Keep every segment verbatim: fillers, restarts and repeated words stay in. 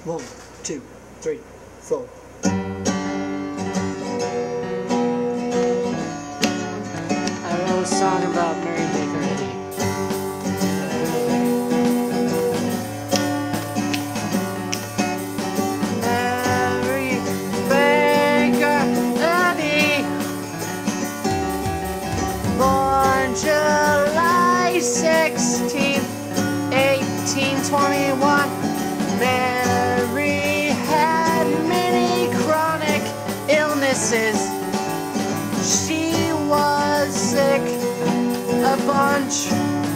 One, two, three, four. I wrote a song about Mary Baker Eddy. Mary Baker Eddy, born July sixteenth, eighteen twenty-one. Mary had many chronic illnesses. She was sick a bunch.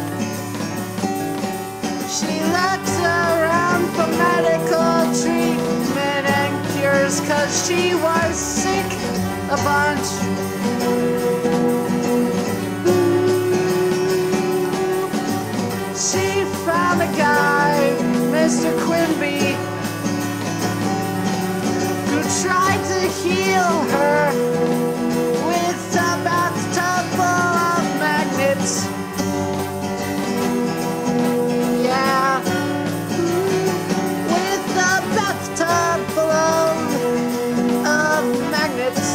She looked around for medical treatment and cures, 'cause she was sick a bunch. She found a guy, Mister Quimby, who tried to heal her with a bathtub full of magnets. Yeah, with a bathtub full of magnets.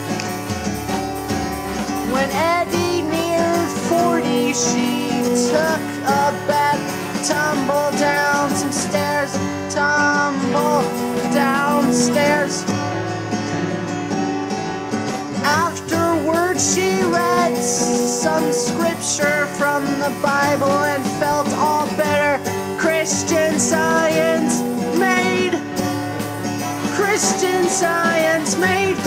When Eddie neared forty, she took a bad tumble down some stairs, tumble downstairs. Afterwards, she read some scripture from the Bible and felt all better. Christian Science made. Christian Science made.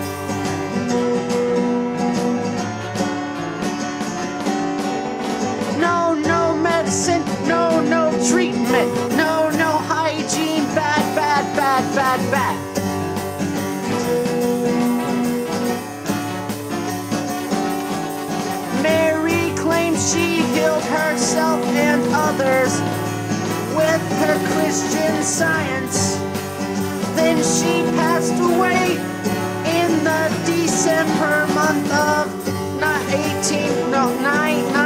No, no medicine, no, no treatment, no, no hygiene, bad, bad, bad, bad, bad. Mary claims she healed herself and others with her Christian Science. Then she passed away in the December month of not eighteen, no, nine, nine.